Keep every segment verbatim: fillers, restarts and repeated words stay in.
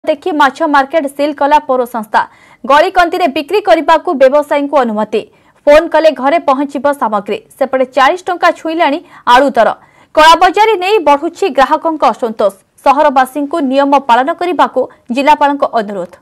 देखि माछ market seal कला पौर संस्था गलीकंती बिक्री करने को व्यवसायी को अनुमति फोन कले घरे पहुंचब सामग्री सेपटे चालीस टंका छुईला आलू दर कलाबजारी नहीं बढ़ुछि ग्राहकों असंतोष सहरवासी को नियम पालन करने को जिलापाल अनुरोध।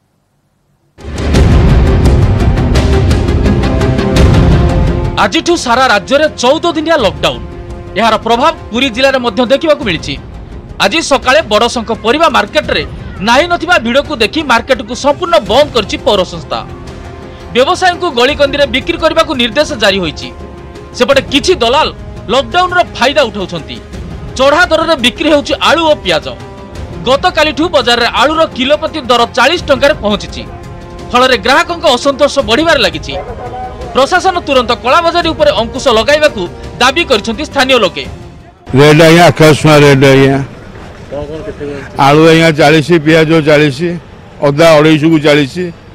आज सारा राज्य में चौदह दिनिया लॉकडाउन यार प्रभाव पुरी जिले में देखा मिली। आज सकाळे बड़शंख परिबा मार्केट रे नाही नथिबा भिड़ को देखी मार्केट को संपूर्ण बंद करछि पौर संस्था। व्यवसायी को गलीकंदी रे बिक्री करने को निर्देश जारी होईछि। सेपटे किछि दलाल लॉकडाउन रो फायदा उठाउछंती। चढ़ा दर रे बिक्री होउछि आलू और प्याज। गतकालिठू बाजार रे आलू रो किलो प्रति दर चालीस टंका रे पहुंचिछि। फल रे ग्राहकों असंतोष बढ़िबार लागिछि। प्रशासन तुरंत कला बाजारी उपर अंकुश लगाइबाकू दाबी करछंती स्थानीय लोके। रेड आया आकाश में रेड आया आलू आया चालीस पियाज चालीस अदा अढ़ाई को चालीस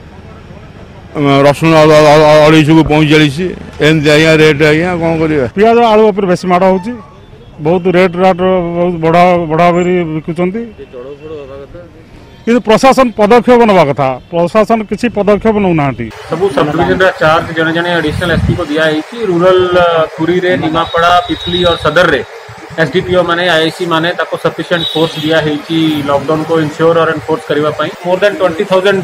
रसुण अढ़ाई को पैंचाश एमती आया रेट आया कौन कर पियाज आलू उपर बेस माड़ हो बहुत रेट राट बहुत बढ़ा बढ़ा बिकुंट कि प्रशासन पदक्षेप नवा कथा प्रशासन किसी पदक्षेप नौना सब सब डिविजन चार्ज जने जने एडिशनल एसपी को दिया है रूरल पुरी रे निमापड़ा पिपली और सदर रे एसडीपीओ माने आईआईसी माने ताको सफिशिएंट फोर्स दिया है कि लॉकडाउन को इंश्योर और एनफोर्स करबा पई मोर देन ट्वेंटी थाउजेंड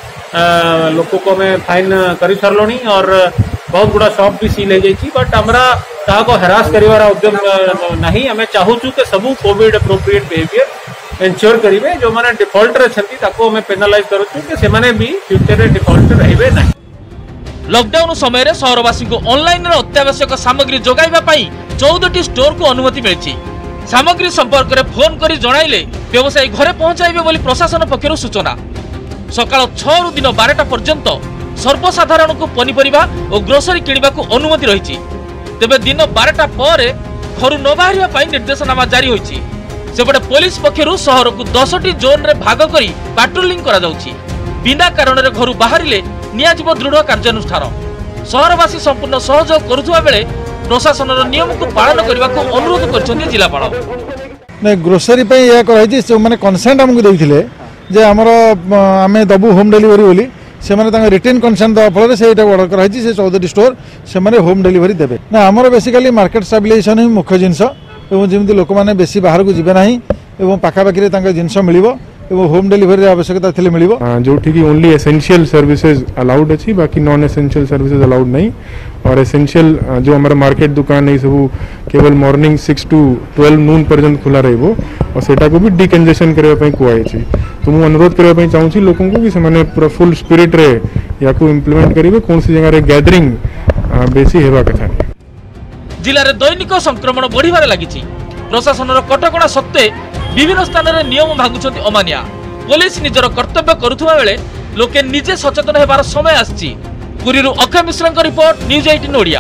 लोक को मैं फाइन करी सरलोनी और बहुत गुड़ा शॉप भी सील हो जाइए। बट हमरा ता को हरास करिवार उद्यम नहीं हमें चाहू छु कि सब कोविड एप्रोप्रिएट बिहेवियर एंश्योर करिवे जो माने डिफॉल्टर अछंती ताको हमें पेनलाइज करू छु कि से माने भी फ्यूचर रे डिफॉल्ट रहिबे नहीं। लॉकडाउन समय सहरवासी को ऑनलाइन रे अत्यावश्यक सामग्री जोगाइबा पई चौदह टी स्टोर को अनुमति मिली। सामग्री संपर्क में फोन कर जणाइले व्यवसायी घरे पहुंचाइबे बोली प्रशासन पक्षरु सूचना। सकाळ छह रु दिन बारह पर्यंत सर्वसाधारण को पनीपरिबा और ग्रोसरी किनिबा को अनुमति रही। तेबे दिन बारह पर घर न बाहरिया पई निर्देशनामा जारी होईछि। सेपटे पुलिस पक्षरु शहर को दस टी जोन रे भाग करी पेट्रोलिंग करा जाउछि। बिना कारण रे घर बाहरिले नियाजिबो दृढ़ कार्यानुष्ठान। शहरवासी संपूर्ण सहयोग करुथुवा बेले प्रशासन नियम को पालन करने को अनुरोध करछन्ती जिलापाल। नहीं ग्रोसरी पे या कराई जो माने कंसेंट हमको देथिले जे हमर आमे दबु होम डिलीवरी बोली से माने तांगा रिटर्न कंसेंट दवा फल से एटा ऑर्डर कराई से चौदह टी स्टोर से माने होम डिलीवरी देबे ना। हमर बेसिकली मार्केट स्टेबलाइजेशन ही मुख्य जिंस एवं जेमति लोक माने बेसी बाहर को जिबे नाही एवं पाखा पाखी रे तांगा जिंस मिलिबो एवं होम डिलीवरी आवश्यकता थिले मिलिबो जो ठीक ओनली एसेंशियल सर्विसेज अलाउड अछि बाकी नॉन एसेंशियल सर्विसेज अलाउड नहीं। और एसेंशियल जो हमारा मार्केट दुकान है सब केवल morning six to twelve noon पर्यंत खुला रहिबो और सेटा को भी डिकंजेशन करबा पई कुआई छी। तो मु अनुरोध करबा पई चाहूछी लोकन को कि से माने पूरा फुल स्पिरिट रे या को इंप्लीमेंट करिवे कोन सी जगह रे गैदरिंग बेसी हेबा कथा। जिल्ला रे दैनिक संक्रमण बढ़िबार लागिछि। प्रशासन रो कटकणा सत्ते विभिन्न स्थान रे नियम भागुछन्ति अमानिया। पुलिस निजर कर्तव्य करुथुवा बेले लोके निजे सचेतन हेबार समय आछि। पुरीरू अक्षय मिश्रଙ୍କ report news eighteen Odia.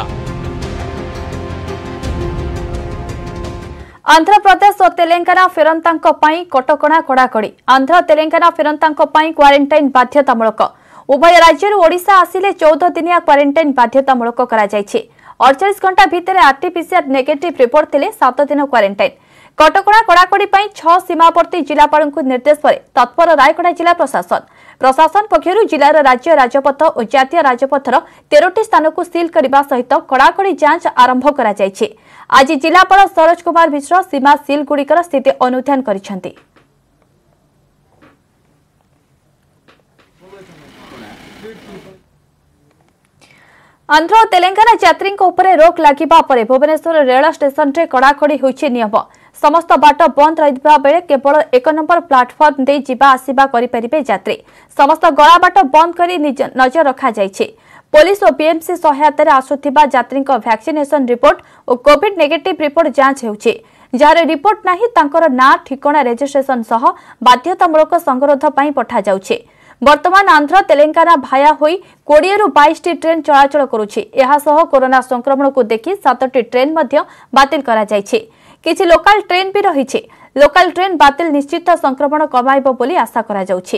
Andhra Pradesh और तेलंगाना फेरंतांको पई कटकणा कड़ाकड़ी। आंध्र तेलंगाना फेरंतांको पई क्वारंटाइन बाध्यतामूलक। उभय राज्य ओडिशा आसिले चौदह दिनिया क्वारंटाइन बाध्यतामूलक करा जायछि। अड़तालीस घंटा भितर आरटीपीसीआर नेगेटिव रिपोर्ट थिले सात दिन क्वारंटाइन। कटकणा कड़ाकड़ी पई छह सीमावर्ती जिलापाल निर्देश पर तत्पर रायगड़ा जिला प्रशासन। प्रशासन पक्षरु जिलार राज्य राजपथ और जातीय राजपथर तेरह स्थान को सील करने सहित कड़ाकड़ी जांच आरंभ करा जायछि। आज जिलापाल सरोज कुमार मिश्र सीमा सील गुड़िकर स्थिति अनुध्यान करिसेंति। आंध्र और तेलंगाना यात्री रोक लगिबा परे भुवनेश्वर रेल स्टेशन रे कड़ाकड़ी होइछि नियम। समस्त बाट बंद रहिबा बेले केवल एक नंबर प्लाटफर्म दे जिबा आसिबा करि परिबे यात्री। समस्त गला बाट बंद करी नजर रखा जायछि। पुलिस और बीएमसी सहायता आसुथिबा यात्री वैक्सीनेशन रिपोर्ट और कोविड नेगेटिव रिपोर्ट जांच हेउछि। जार रिपोर्ट नाही तांकर ना ठिकाना रजिस्ट्रेशन सह बाध्यतामूलक संगरोध पई पठा जाउछि। वर्तमान आंध्र तेलंगाना भाया होई बीस रु बाईस टी ट्रेन चलाचल करुछि। एहा सह कोरोना संक्रमण को देखि सात टी ट्रेन मध्य बातिल करा जायछि। किछि लोकल ट्रेन भी रहिछि। लोकल ट्रेन बातिल निश्चित संक्रमण कमाइबो बोली आशा करा जाउछि।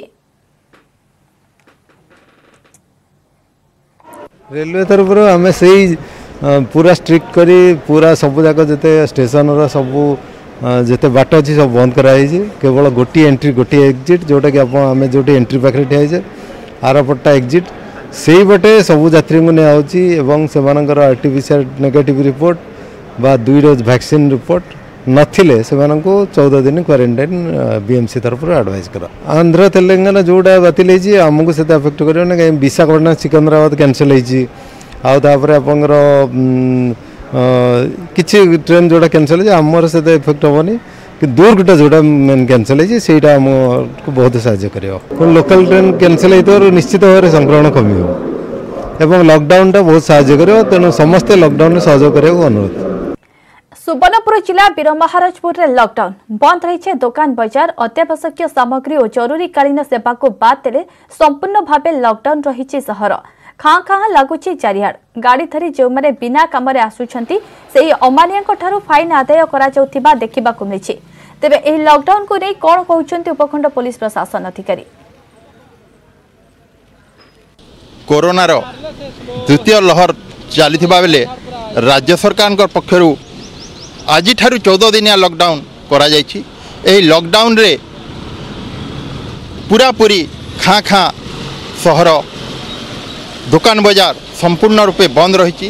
रेलवे तरफ आम से पूरा स्ट्रिक्ट करी पूरा सब जाक जिते स्टेशन सब जिते बाट अच्छी सब बंद कराई केवल गोटे एंट्री गोटे एक्जिट जोटा कि आम जो एंट्री पाखे ठियाइचे आरपटा एक्जिट से बटे सबू यात्री को निया आरटीपीसीआर नेगेटिव रिपोर्ट बा दुई डोज वैक्सीन रिपोर्ट नथिले से चौदह दिन क्वारंटाइन बीएमसी तरफ एडवाइस कर आंध्र तेलंगाना जोटा बातिल आमको से अफेक्ट कर कहीं विशाखापट्टनम सिकंदराबाद कैंसल होपर आपंकर किसी ट्रेन जोटा कैंसल आमर से इफेक्ट हेनी कि दूरगुटा जोटा मेन कैंसल होटा आमको बहुत साहय कर लोकल ट्रेन कैंसल हो निश्चित भाव में संक्रमण कम एवं लॉकडाउन टा बहुत साहय कर तेणु समस्ते लॉकडाउन सहयोग करने अनुरोध। सुवर्णपुर जिला वीरमहाराजपुर रे लॉकडाउन बंद रही दुकान बजार अत्यावश्यक सामग्री और जरूरीकालीन सेवा को बाद देले संपूर्ण भावे लॉकडाउन रही सहर खाँ खाँ लगुच चारिआड गाड़ी धरी जो मैंने बिना काम आसुंच अमानिया फाइन आदाय करा देखा मिली तेबे एही लॉकडाउन को नहीं कौन कहते उपखंड पुलिस प्रशासन अधिकारी। कोरोनार तृतीय लहर चली बेले राज्य सरकार पक्षर आज चौदह दिनिया लॉकडाउन करा जायछि। एही लॉकडाउन रे पूरा पूरी खाँ खाँ सहर दुकान बजार संपूर्ण रूपे बंद रही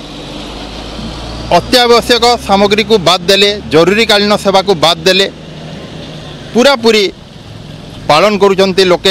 अत्यावश्यक सामग्री को बाद देले जरूरीकालीन सेवा को बाद देले पूरा पूरी पालन करुचंती लोके।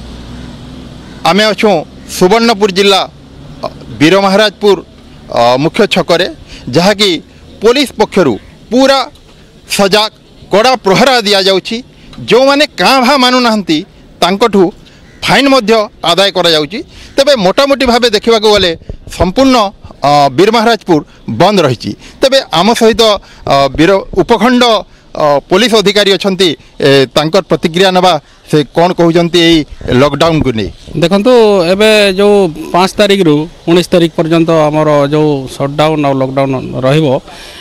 आमे अछुं सुवर्णपुर जिला वीरमहाराजपुर मुख्य छकरे जहाँकि पुलिस पक्षरु पूरा सजाग कड़ा प्रहरा दि जाउछि जो माने काँ भा मानु नाहंती तांकठु फाइन मध्य आदाय करा जाउछि। तेबे मोटामोटी भावे देखा गले संपूर्ण वीरमहाराजपुर बंद रही तेबे आम सहित वीर उपखंड पुलिस अधिकारी अछंती तांकर प्रतिक्रिया नबा से कौन कहते यही लॉकडाउन को नहीं देखो एबे जो पाँच तारीख रु उन्नीस तारीख पर्यंत आमर जो सटडाउन और लॉकडाउन रहिबो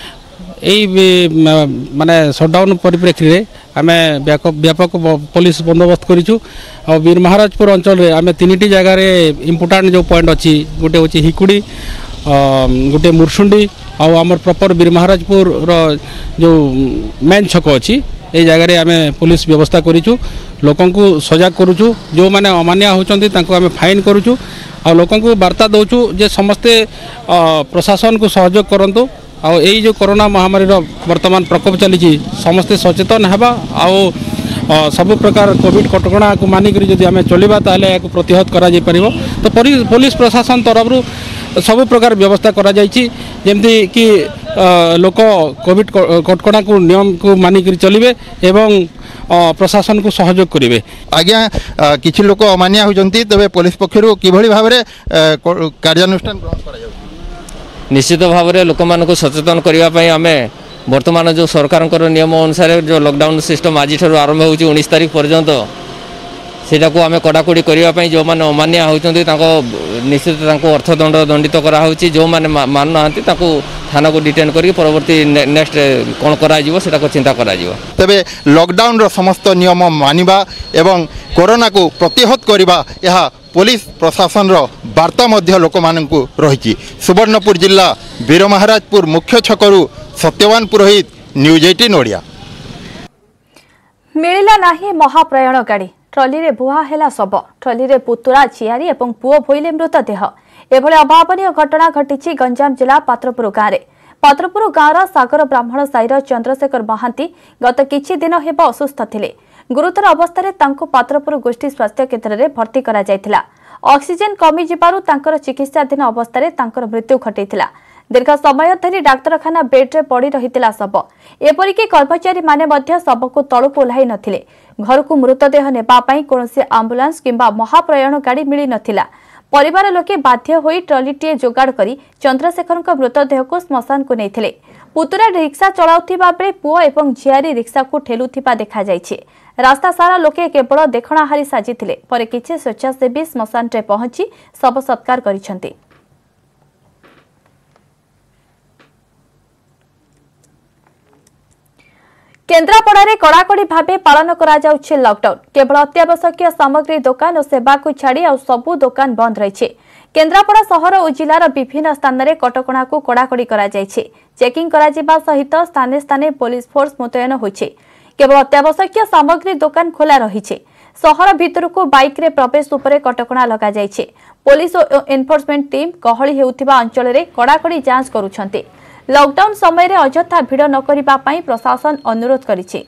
यही माने सटडाउन परिप्रेक्षी रे आमे व्यापक व्यापक पुलिस बंदोबस्त करिछु और वीरमहाराजपुर अंचल रे आमे तीनिटी जगह रे इम्पोर्टाट जो पॉइंट अच्छी गोटे होची हिकुड़ी गोटे मुरसुंडी और आमर प्रॉपर वीरमहाराजपुर रो जो मेन छक अच्छी ये जगह रे आमे पुलिस व्यवस्था करिछु लोकन को सजाग करुछु जो माने अमान्य होचंती तांको आमे फाइन करुछु और लोकन को वार्ता दउछु जे समस्ते प्रशासन को सहयोग करंतु और यही जो कोरोना महामारी वर्तमान प्रकोप चली समस्ते सचेतन हेबा आउ सब प्रकार कोविड कटकणा को मानिक जदि आम चलवा ताले या प्रतिहत करा जाई परिबो। तो पुलिस प्रशासन तरफ सब प्रकार व्यवस्था करा जायछि जेमति कि लोक कोविड कटकणा को नियम को मानिक चलिबे एवं प्रशासन को सहयोग करेंगे। आज्ञा किछि लोक अमान्य होचंती तबे पुलिस पक्षरु किभଳି भाबरे कार्यानुष्ठान ग्रहण करा जाउछि। निश्चित भाव में लोक मान सचेतन करने आम बर्तमान जो सरकार नियम अनुसार जो लॉकडाउन सिस्टम आज आरंभ हो उन्नीस तारीख पर्यंत सेटा को आम कड़ाकड़ी करने जो मैंने अमान्य होती निश्चित अर्थदंड दंडित कराऊँच जो मैंने मान ना थाना को डिटेन कर परवर्ती नेक्स्ट कौन कर चिंता करा तेबे लॉकडाउन रो समस्त नियम मानिबा एवं कोरोना को प्रतिहत करबा यह पुलिस प्रशासन रो वार्ता मध्य लोक मानकु रही। सुवर्णपुर जिला वीरमहाराजपुर मुख्य छकरू सत्यवान पुरोहित न्यूज अठारह ओडिया। मिलिला नाही महाप्रयाण गाड़ी ट्रली रे बुहा हेला शव ट्रली रे पुतुरा झियारी एवं पुओ भोइले मृतदेह एभଳି अभावनीय घटना घटिछि गंजाम जिला पात्रपुर गाँव में। पात्रपुर गाँवर सागर ब्राह्मण साईर चंद्रशेखर महांती गत किछि दिन हेब असुस्थ थिले गुरुतर अवस्था तांको पात्रपुर गोष्ठी स्वास्थ्य केन्द्र में भर्ती करा जायथिला। ऑक्सीजन कमी जिबारु तांकर चिकित्साधीन अवस्था तांकर मृत्यु घटिथिला। दीर्घ समय धरी डाक्तरखाना बेड्रे पड़ी रहितिला शव एपरिक कर्मचारी माने मध्य शव को तलू ओह्लाई नथिले। घर को मृतदेह नेबा पई कोनोसी आम्बुलांस किंबा महाप्रयाण गाड़ी मिली नथिला। परिवार लोके बाध्य होई ट्रलीटीए जोगाड़ करी चंद्रशेखरक मृतदेह को श्मशान को नैथिले। पुतुरा रिक्शा चलाउथिबा बेले पुओ एवं झियारी रिक्शा को ठेलुथिबा देखा जायछि। रास्ता सारा लोके केवल देखणाहारी साजिथिले परे किछि स्वेच्छासेवी श्मशान रे पहुंची शव सत्कार करिसेंती। केन्द्रापड़ा कड़ाकड़ी भाव पालन करा जाउछे लॉकडाउन। केवल अत्यावश्यक सामग्री दुकान और सेवा को छाड़ी आ सबु दुकान बंद रही। केन्द्रापड़ा सहर और जिलार विभिन्न स्थान में कटकणा को कड़ाकड़ी करा जायछे। चेकिंग करा जिबा सहित स्थाने स्थाने पुलिस फोर्स मुतयन होइछे। केवल अत्यावश्यक सामग्री दुकान खोला रहिछे। सहर भितर को बाइक रे प्रवेश उपरे कटकणा लगा जायछे। पुलिस और एनफोर्समेंट टीम गहली हेउथिबा अंचल रे कड़ाकड़ी जांच करुछन्ते। लॉकडाउन समय रे अजथा भिड़ न करिबा पई प्रशासन अनुरोध करिछे।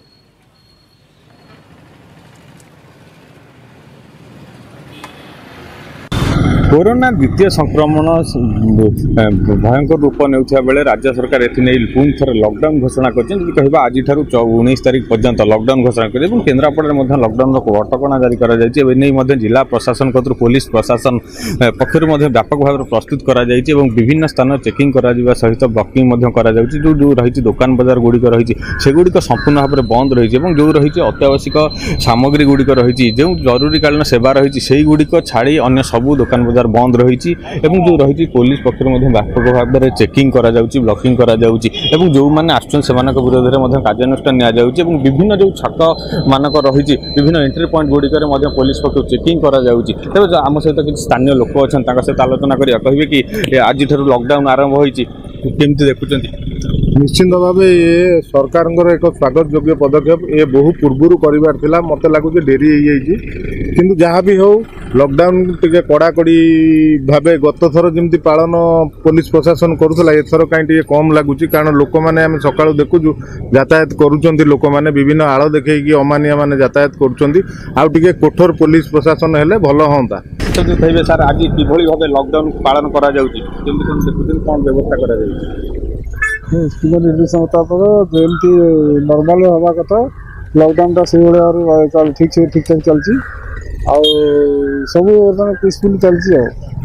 कोरोना द्वितीय संक्रमण भयंकर रूप नेउथिया बेले राज्य सरकार एथि नै पुन थर लॉकडाउन घोषणा करछन। जदि कहबा आज ठारू उन्नीस तारिख पर्यंत लॉकडाउन घोषणा करे এবং केन्द्रापड़ा मध्ये लॉकडाउन रो कटकणा जारी करा जायछि। एबे नै मध्ये जिला प्रशासन कतु पुलिस प्रशासन पक्षर मध्ये व्यापक भाव प्रस्तुत करा जायछि এবং विभिन्न स्थान चेकिंग करा जिबा सहित ब्लॉकिंग मध्ये करा जायछि। जो जो रहिछि दुकान बाजार गुडी को रहिछि सेगुडी को संपूर्ण भाव में बंद रहिछि এবং जो रहिछि अत्यावश्यक सामग्री गुडी को रहिछि जो जरूरी कालीन सेवा रहिछि सेही गुडी को छाड़ी अन्य सबु दुकान बाजार बंद रही एवं जो रही पुलिस पक्षर व्यापक भाव में चेकिंग करा जाउची ब्लॉकिंग करा जाउची एवं जो माने आछन सेमानक विरोध में कार्यानुष्ठान निया जाउची एवं विभिन्न जो छक मानक रही विभिन्न एंट्री पॉइंट गुड़िकर पुलिस पक्ष चेकिंग करा जाउची। तेज आम सहित किसी स्थानीय लोक अच्छा सहित आलोचना करिया कहिबे कि आज ठारू लॉकडाउन आरंभ होईची केमती देखुचंती। निश्चिंत भाव ये सरकार एक स्वागत योग्य पदक्षेप ये बहु पूर्व कर मत लगुच डेरी हो जहाँ भी हो लॉकडाउन टे कड़ाकड़ी भाव गत थर जमी पालन पुलिस प्रशासन करूला एथर कहीं कम लगुच कारण लोक मैंने आम सका देखु यातायात करुँच लोक मैंने विभिन्न आड़ देखी अमानिया मैंने यातायात करुँच कठोर पुलिस प्रशासन हेले भल हाँ कहे सार आज कि भाव लॉकडाउन पालन करा कौन व्यवस्था करा निर्देश मुताबक जमी नॉर्मल हवा कथा लॉकडाउन से भाई ठीक से ठीक ठाक चलती सब पीसफुल चलती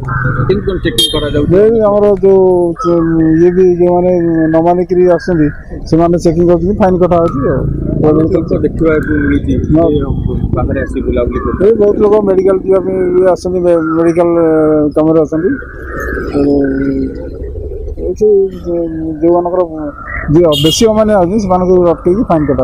आमर जो ये भी जो मैंने न मानिक आसमें चेकिंग कर फाइन कटा बहुत लोग मेडिकल जावाई मेडिकल कम जो मानकर बेसी मैंने अटक फाइन कटा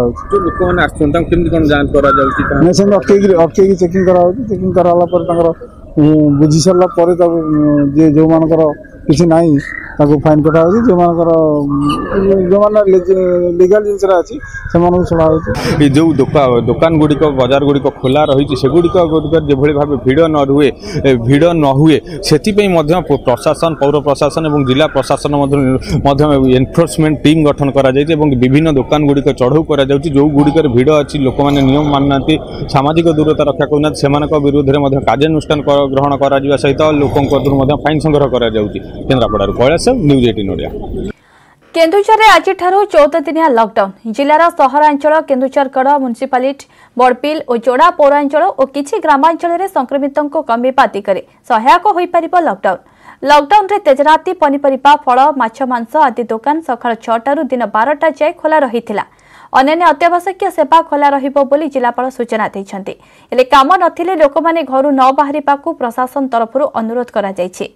अटक अटक चेकिंग करा चेकिंग कराला बुझी सारापर जो मानकर किसी नाई फाइन कटा जो मानकर जो मैंने लीगल जिनस अच्छी से छड़ा जो दुकान गुड़िक बजार गुड़िक खोला रही सेगुड़िक जो भाव भिड़ न रुए भिड़ न हुए से प्रशासन पौर प्रशासन और जिला प्रशासन एनफोर्समेंट टीम गठन करा विभिन्न दुकान गुड़िक चढ़ऊ करा जो गुड़िकर भिड़ अच्छी लोक मैंने नियम मानना सामाजिक दूरता रक्षा करना से विरोध में कार्यानुष्ठान ग्रहण करा सहित लोकों फाइन संग्रह करा केन्द्रापड़ा कैलाश न्यूज अठारह ओडिया। केन्दुझर आज चौदह दिनिया लॉकडाउन जिलार सहरांचल केन्दुझरगढ़ म्युनिसिपालिटी बड़बिल और जोड़ा पौरांचल और किछि ग्रामांचल संक्रमितों कमिबा दिगरे सहायक होई परिबो लॉकडाउन। लॉकडाउन रे तेजराती पनीपरिबा फल माछ मांस आदि दुकान सकाळ छह दिन बारटा जाए खोला रहिथिला। अन्य अत्यावश्यक सेवा खोला रहिबो बोली जिलापाल सूचना दैछन्ते। हेले काम नथिले लोक माने घरु न बाहरिबाकू प्रशासन तरफरु अनुरोध करा जायछि।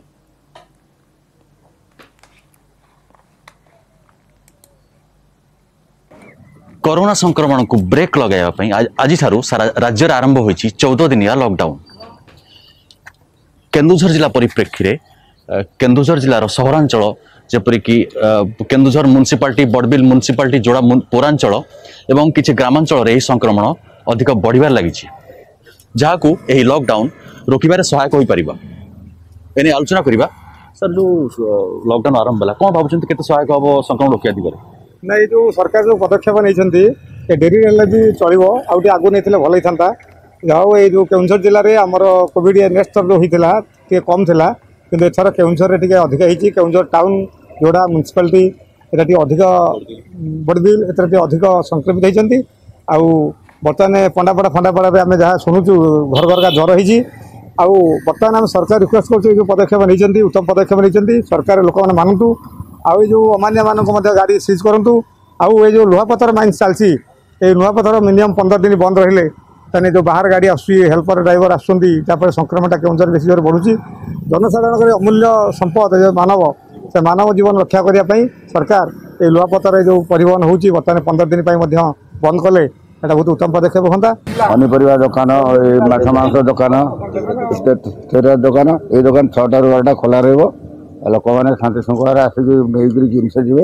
कोरोना संक्रमण को ब्रेक लगाइबा आज ठारू सारा राज्य आरंभ होइछि चौदह दिनिया लॉकडाउन। केन्दुझर जिला परिप्रेक्षी रे केन्दुझर जिलार सहरांचल जेपरिक केन्दुझर म्युनिसिपालिटी बड़बिल म्युनिसिपालिटी जोड़ा पौरांचल एवं किछि ग्रामांचल रे संक्रमण अधिक बढ़िबार लागिछि जहाँ को यही लॉकडाउन रोकबार सहायक हो पारिबा। एने आलोचना करिबा सर जो लॉकडाउन आरंभ होला कोन भाबुछन्ते केते सहायक हबो संक्रमण रोकिया दिगरे ना ये जो सरकार जो पदक्षेप नहीं डेरी भी चलो आगे आगु नहीं भल होता जाओ ये जो केन्दुझर जिले में आमर कोविड नेक्स्ट जो होता टे कम था कि एथर केन्दुझर टे अधिक होती केन्दुझर टाउन जोड़ा म्युनिसिपालिटी एटा टे अधिक बड़बिल एथर अधिक संक्रमित होती आउ बर्तमान पंडापड़ा फंडापड़ा आम जहाँ शुणुचु घर घर का ज्वर होती आउ बर्तमान आम सरकार रिक्वेस्ट कर पदक्षेप नहीं उत्तम पदक्षेप नहीं सरकार लोक मैंने मानतु आउ जो अमान्य मानक गाड़ी सीज करूँ आउ ये जो लुहापथर माइन्स चलती ये लुहापथर मिनिमम पंद्रह दिन बंद रहिले ताने जो बाहर गाड़ी आसुची हेल्पर ड्राइवर आसुँच संक्रमणटा केन्दुझर बेसी जोर बढ़ुची जनसाधारण अमूल्य संपद जो मानव से मानव जीवन रक्षा करने सरकार ये लुहापथर जो परिवहन होती बर्तमान पंद्रह दिन बंद कले এটা बहुत उत्तम पदक्षेप होता। पनीपरिया दुकान माछ मांस दुकान टेलर दुकान ये दुकान छटा रु बारटा खोला रहा लोक मैंने शांति श्रृंखला आसिक नहीं जिनस जी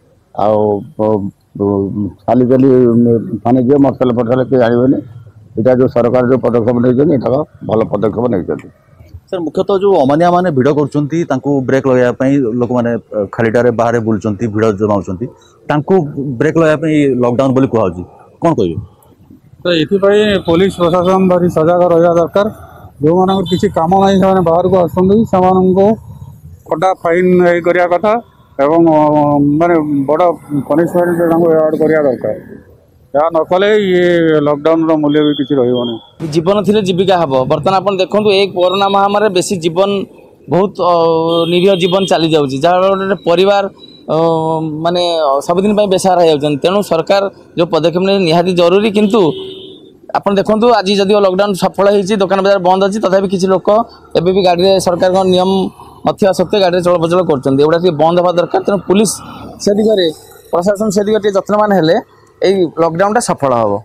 आली चली माने जी मसल पटल किए जानवे यहाँ जो सरकार जो पदक्षेप नहीं भल पदक्षेप नहीं। सर मुख्यतः जो अमानिया मैंने भिड़ कर ब्रेक लगाई लोक मैंने खालीटारे बाहर बुलूँ भिड़ जमाऊँ ब्रेक लगाई लॉकडाउन बोली कहु कौन कह तो ये पुलिस प्रशासन भारी सजग रहा दरकार जो मान किसी कम ना से बाहर को आसको कटा फाइन करा कथा एवं माने बड़ पनिशमेंट ऐड करा दरकार या नकले ये लॉकडाउन रो मूल्य भी किसी रही जीवन थी जीविका हम बर्तमान आप देखो एक कोरोना महामारी बेसी जीवन बहुत निरीह जीवन चली जाऊँगी जहाँ परिवार माने सबुदिन बेसार हो तेणु सरकार जो पदक्षेप ने निहाती जरूरी किंतु आप देखो आज जदि लॉकडाउन सफल होती दुकान बाजार बंद अच्छी तथापि किसी लोक एवं भी गाड़ी सरकार नियम नथिया सत्वे गाड़ी चलप्रचल कर बंद हवा दरकार तेणु पुलिस से दिगरे प्रशासन से दिगरे जत्नवान हेले लॉकडाउन सफल हम।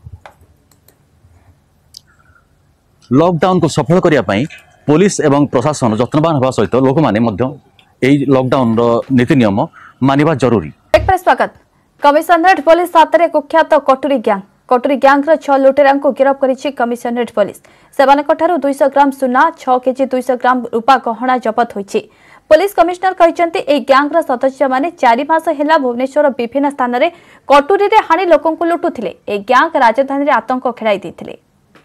लॉकडाउन को सफल करने पुलिस एवं प्रशासन जत्नवान होगा सहित लोक मैंने लॉकडाउन नीति नियम मानिबा जरूरी। स्वागत कमिशनरेट पुलिस हाथ में कुख्यात कटुरी गैंग कटुरी गैंग छह लुटेरा को गिरफ्त करिछि कमिशनरेट पुलिस सेवानकठारु दो सौ ग्राम सुना छह केजी दो सौ ग्राम रूपा गहना जबत होइछि। पुलिस कमिश्नर कहते ए गैंग सदस्य माने चारि मास हेला भुवनेश्वर विभिन्न स्थान में कटुरी रे हाणी लोकों को लुटुथिले ए गैंग राजधानी रे आतंक खेलाई देथिले।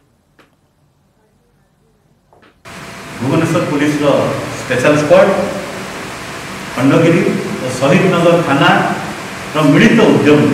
भुवनेश्वर पुलिस रो स्पेशल स्क्वाड खंडगिरी और शहीद नगर थाना रो मिलित उद्यम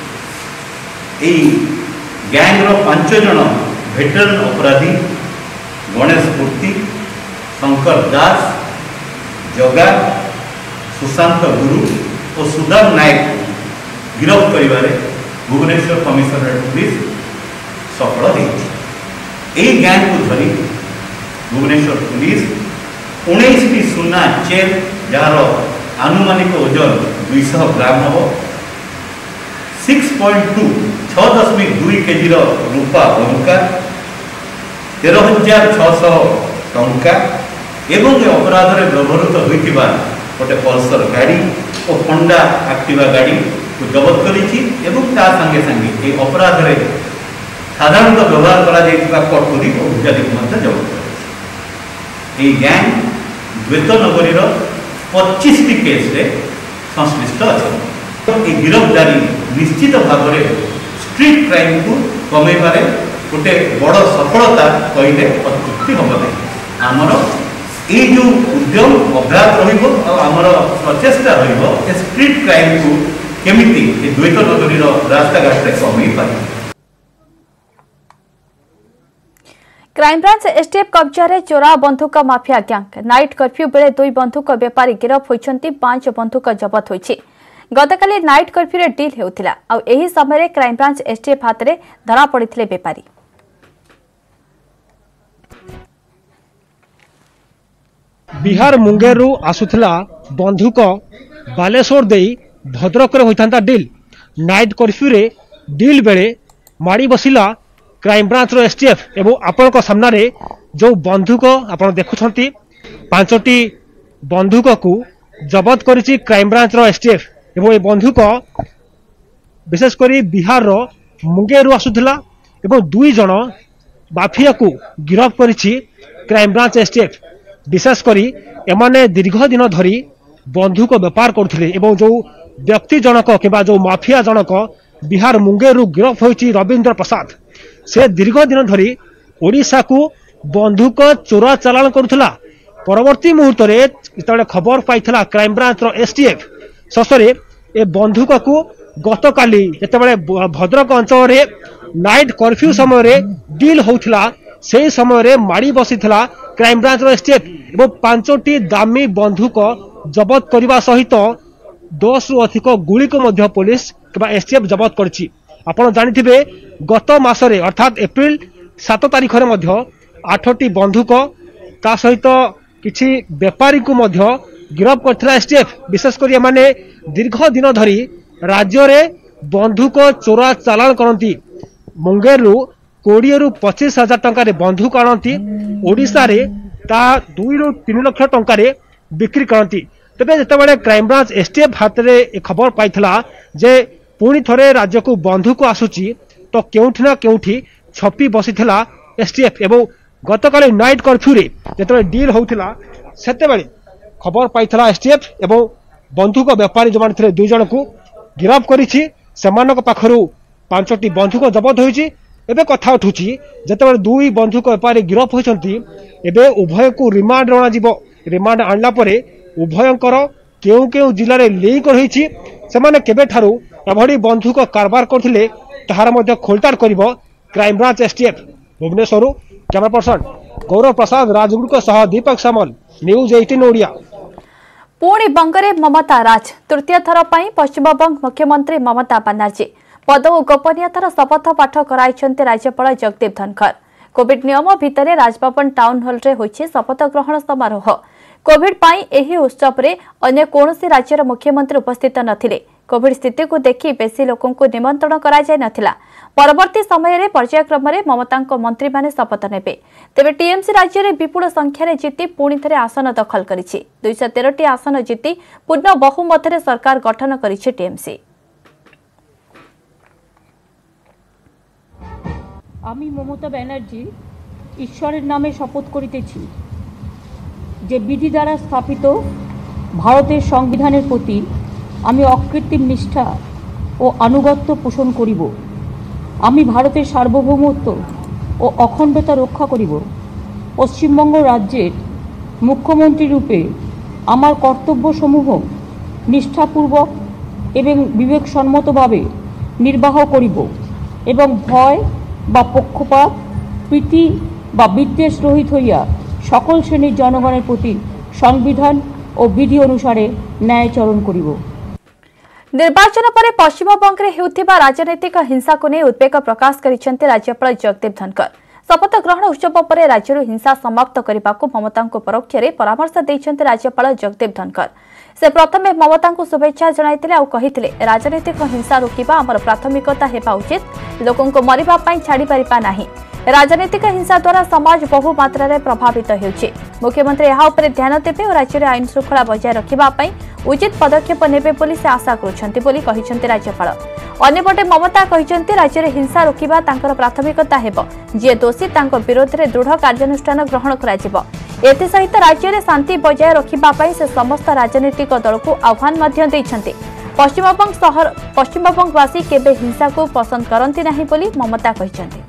गैंग रो पांच जन वेटरन अपराधी गणेश मूर्ति शंकर दास जगा सुशांत गुरु और सुदाम नायक गिरफ्त करिबारे भुवनेश्वर कमिशनरेट पुलिस सफल होती। यही गैंग को धरी भुवनेश्वर पुलिस उन्नीस टी सुना चेन जार आनुमानिक ओजन दुई सौ ग्राम हम सिक्स पॉइंट टू छः दशमिक दुई केजी रूपा बंका तेरह हजार छःश टंका एवं अपराध में व्यवहृत होता गोटे पल्सर गाड़ी और होंडा एक्टिवा गाड़ी को जबत करी संगे संगे ये अपराध में साधारणतः व्यवहार करा कटुरी और भुजाली को जबत कर गैंग द्वैत नगरी पच्चीस टी केस रे संश्लिष्ट अच्छा ये गिरफ्तारी निश्चित भाव में स्ट्रीट क्राइम को कमेबारे गोटे बड़ सफलता कहले अत्युक्ति हम नहीं। आमर ये जो उद्यम अभ्यास रमर प्रचेषा रे स्ट्रीट क्राइम को केमिति द्वैत नगरी रास्ता घाट में कमे पारे। क्राइमब्रांच एसटीएफ कब्जा चोरा बंधुक माफिया गैंग नाइट कर्फ्यू बेले दुई बंधुक बेपारी गिरफ होइछन्ति पांच बंधुक जबत होइछि। गतकाली नाइट कर्फ्यू डील हेउथिला आ एही समय क्राइमब्रांच एसटीएफ हाथ में धरा पड़िथिले बेपारी। बिहार मुंगेरु आसुथिला बंधुक बालेश्वर देई भद्रक रे होइथांता डील नाइट कर्फ्यू रे डील बेले माड़ी बसिला क्राइमब्रांच रो एसटीएफ एवं आपनक सामना रे जो बंधुक आपण देखुछंती पांचटी बंधुक को जबत करिछि क्राइमब्रांच रो एसटीएफ एवं ए बंधुक विशेष करी बिहार रो मुंगेरु आसुथिला एवं दुई जन माफिया को गिरफ्त करिछि क्राइमब्रांच एसटीएफ। विशेष करी एमाने दीर्घ दिन धरी बंधुक व्यापार करथिले एवं जो व्यक्ति जनक किबा जो माफिया जनक बिहार मुंगेरु गिरफ्त होइछि रविंद्र प्रसाद से दीर्घ दिन धरी ओडिशा को बंधुक चोरा चालान करुथला। परवर्ती मुहूर्त रे जेतबे खबर पाइथला क्राइमब्रांच रो एसटीएफ शसरे ए बंधुक को गतकाली जेतबे भद्रक अंचल रे नाइट कर्फ्यू समय रे डील होउथला से समय रे माड़ी बसिथला क्राइमब्रांच रो एसटीएफ एवं पांचटी दामी बंधुक जबत करने सहित दस रु अधिक गुड़ी को मध्य पुलिस किबा एसटीएफ जबत करछि। आपण जानिथिबे गत मासरे अर्थात एप्रिल सात तारिख रे मध्य आठटी बंधुक ता सहित किछि व्यापारी को मध्य गिरफ्त करथिला एसटीएफ। विशेष करी माने दीर्घ दिन धरी राज्य रे बंधुक चोरा चालाण करती मुंगेर कोड़े रु पचीस हजार टकर बंधुक आनती ओडिशा रे ता दुई रु तीन लाख टकर बिक्री करती। तेज जितेबाला क्राइमब्रांच एसटीएफ हाथ में खबर पाइला जे पुणी थरे राज्य को बंधुक आसूची तो केउठी ना केउठी छपी बसीथिला एसटीएफ एवं गतकाली नाइट कर्फ्यू रे जेतबे डील होउथिला सेतेबेले खबर पाइथिला एसटीएफ एवं बंधुक व्यापारी जो थे दुई जन को गिरफ्त करिछि। सेमानक पाखरु पांचटी बंधुक जबत होइछि। एबे कथा उठुछि जेतेबेले दुई बंधुक व्यापारी गिरफ्त होइछंती एबे उभय को रिमांड रना जिवो। रिमांड आणला परे उभयंकर केउ केउ जिल्ला रे लिंक रहिछि सेमाने केबे ठारू एभडी बंधुक कारबार करथिले ताहार मध्ये खोलताड़ करिवो crime branch STF. Bhubaneswar camera person Gaurav Prasad Rajguru सह दीपक सामल न्यूज अठारह ओडिया। पुणी बंगरे ममता राज तृतीय थर पर पश्चिमबंग मुख्यमंत्री ममता बनर्जी पद और गोपनीयतार शपथ पाठ कराइछन्ते राज्यपाल जगदीप धनखर। कोविड नियम भितर राजभवन टाउन हॉल रे होइछि शपथ ग्रहण समारोह। कोविड पाई एही उत्सव रे अन्य कोनोसी राज्यर मुख्यमंत्री उपस्थित नथिले। कोविड स्थिति को देखि बेसी लोकों को निमंत्रण करा जाय नथिला। परवर्ती समय रे पर्यायक्रम रे ममतांको मंत्री माने शपथ नेबे। तेबे टीएमसी राज्य रे विपुल संख्या रे जीति पुणी थरे आसन दखल करिछि। दो सौ तेरह टी आसन जीति पूर्ण बहुमत रे सरकार गठन करिछि टीएमसी। আমি মমতা ব্যানার্জি ঈশ্বরের নামে শপথ করিতেছি যে বিধি দ্বারা স্থাপিত ভারতের সংবিধানের প্রতি আমি অকৃত্রিম নিষ্ঠা ও আনুগত্য পোষণ করিব। আমি ভারতের সার্বভৌমত্ব ও অখণ্ডতা রক্ষা করিব। পশ্চিমবঙ্গ রাজ্যের মুখ্যমন্ত্রী রূপে আমার কর্তব্যসমূহ নিষ্ঠাপূর্বক এবং বিবেকসম্মতভাবে নির্বাহ করিব এবং ভয় বা পক্ষপাত প্রীতি বা বিদ্বেষ রহিত হইয়া সকল শ্রেণীর জনগণের প্রতি সংবিধান ও বিধি অনুসারে ন্যায়চরণ করিব। निर्वाचन पर पश्चिमबंग में होता राजनैतिक हिंसा को नहीं उद्वेग प्रकाश करिसेंते राज्यपाल जगदीप धनखर। शपथ ग्रहण उत्सव पर राज्य हिंसा समाप्त करने को ममता परोक्ष में परामर्श देते राज्यपाल जगदीप धनखर। से प्रथमे ममता को शुभेच्छा जणाइथिले और कहिथिले राजनैतिक हिंसा रोकिबा आमर प्राथमिकता हेबा उचित, लोकों को मरिबा पई छाड़ी परिबा नाही। राजनीतिक हिंसा द्वारा समाज बहु मात्रा रे प्रभावित होउछि। मुख्यमंत्री यहा उपरे ध्यान देबे और राज्य रे आईन श्रृंखला बजाय रखिबा पई उचित पदक्षेप नेबे बोली से आशा करुछन्ति बोली कहिसन्ति राज्यपाल। अन्यपटे ममता कहिसन्ति राज्य रे हिंसा रोकिबा तांकर प्राथमिकता हेबो। जे दोषी तांको विरोध रे दृढ़ कार्यानुष्ठान ग्रहण कराजिबो। एते सहित राज्य रे शांति बजाय रखिबा पई से समस्त राजनीतिक दल को आह्वान मध्य दैछन्ति। पश्चिमबंग शहर पश्चिमबंगवासी केबे हिंसा को पसंद करन्ति नाही बोली ममता कहिसन्ति।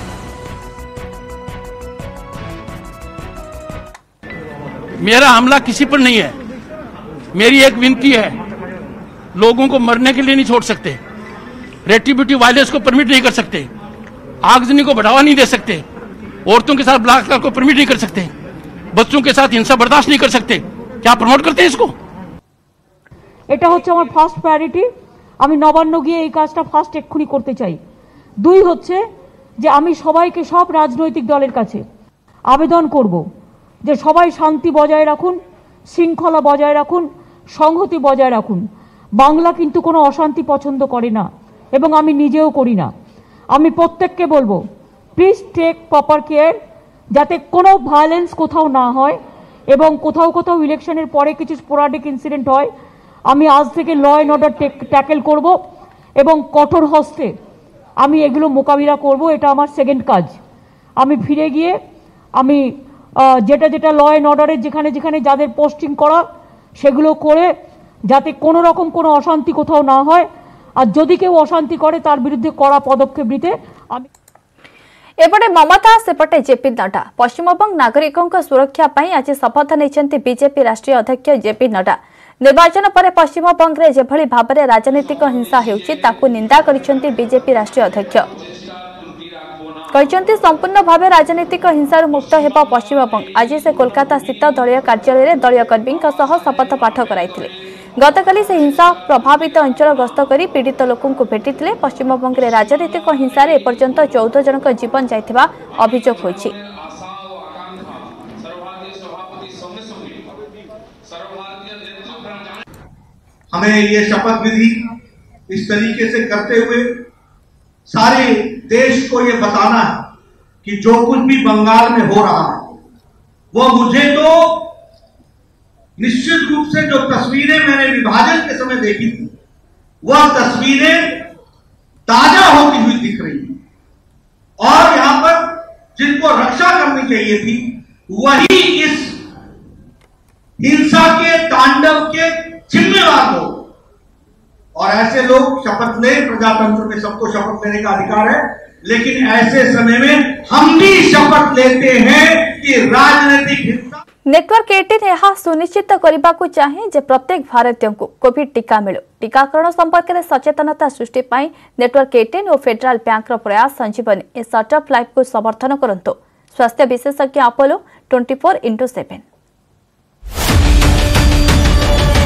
मेरा हमला किसी पर नहीं है। मेरी एक विनती है, लोगों को मरने के लिए नहीं छोड़ सकते, रेट्रिब्यूटिव वायलेंस को परमिट नहीं कर सकते, आगजनी को बढ़ावा नहीं दे सकते, औरतों के साथ बलात्कार को परमिट नहीं कर सकते, बच्चों के साथ हिंसा बर्दाश्त नहीं कर सकते। क्या प्रमोट करते हैं इसको? এটা হচ্ছে আমার ফার্স্ট প্রায়োরিটি। আমি নবান্ন গিয়ে এই কাজটা ফার্স্ট এক্ষুনি করতে চাই। দুই হচ্ছে যে আমি সবাইকে সব রাজনৈতিক দলের কাছে আবেদন করব যে সবাই শান্তি বজায় রাখুন, শৃঙ্খলা বজায় রাখুন, সংহতি বজায় রাখুন। বাংলা কিন্তু কোনো অশান্তি পছন্দ করে না এবং আমি নিজেও করি না। আমি প্রত্যেককে বলবো প্লিজ টেক প্রপার কেয়ার যাতে কোনো ভায়োলেন্স কোথাও না হয় এবং কোথাও কোথাও ইলেকশনের পরে কিছু স্পোরাডিক ইনসিডেন্ট হয়। আমি আজ থেকে ল অ্যান্ড অর্ডার ট্যাকেল করব এবং কঠোর হস্তে আমি এগুলো মোকাবিলা করব। এটা আমার সেকেন্ড কাজ। আমি ফিরে গিয়ে আমি যেটা যেটা ল অ্যান্ড অর্ডারের যেখানে যেখানে যাদের পোস্টিং করা সেগুলো করে যাতে কোনো রকম কোনো অশান্তি কোথাও না হয়, আর যদি কেউ অশান্তি করে তার বিরুদ্ধে কড়া পদক্ষেপ নিতে আমি। एपटे ममता सेपटे जेपी नड्डा पश्चिमबंग नागरिकों सुरक्षा पर आज शपथ नहीं बीजेपी राष्ट्रीय अध्यक्ष जेपी नड्डा। निर्वाचन पर पश्चिमबंग में जेभली भाव में राजनीतिक हिंसा होउछि ताकू निंदा करिसेंति बीजेपी राष्ट्रीय अध्यक्ष। कहते संपूर्ण भाव राजनीतिक हिंसा मुक्त हेबा पश्चिमबंग। आज से कोलकाता स्थित दलीय कार्यालय दलीय कर्मी शपथ पाठ कराइथिले। गतकाली से हिंसा प्रभावित अंचल गस्त कर पीड़ित लोकों को भेटिथिले। पश्चिमबंग में राजनीतिक हिंसा रे एपर्यंत चौदह जनक जीवन जाइथिबा अभियोग होइछि। हमें ये शपथ विधि इस तरीके से करते हुए सारे देश को ये बताना है कि जो कुछ भी बंगाल में हो रहा है वो मुझे तो निश्चित रूप से जो तस्वीरें मैंने विभाजन के समय देखी थी वह तस्वीरें ताजा होती हुई दिख रही हैं और यहां पर जिनको रक्षा करनी चाहिए थी वही इस हिंसा के तांडव के जिम्मेवार लोग, और ऐसे लोग शपथ ले, प्रजातंत्र में सबको शपथ लेने का अधिकार है, लेकिन ऐसे समय में हम भी शपथ लेते हैं कि राजनीतिक हिंसा। नेटवर्क एटीन यह सुनिश्चित करने को चाहे जे प्रत्येक भारतीय को कोविड टीका मिलू। टीकाकरण संपर्क में सचेतनता सृष्टि पाई नेटवर्क एटीन और फेडरल बैंक प्रयास संजीवनी ए स्टार्टअप लाइफ को समर्थन करंतु। स्वास्थ्य विशेषज्ञ Apollo twenty four into seven.